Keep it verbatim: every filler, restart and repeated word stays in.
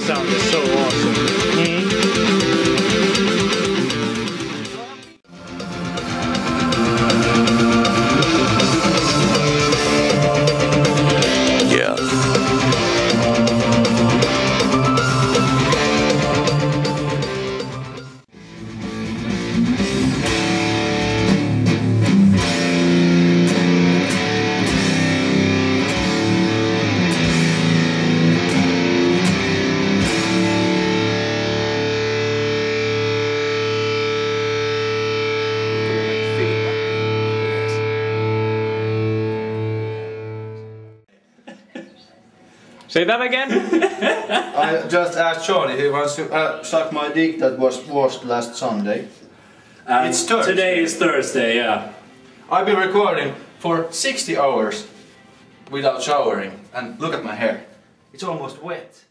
sound is so awesome. Mm-hmm. Say that again? I just asked Charlie if he wants to uh, suck my dick that was washed last Sunday. Um, It's Thursday. Today is Thursday, yeah. I've been recording for sixty hours without showering, and look at my hair. It's almost wet.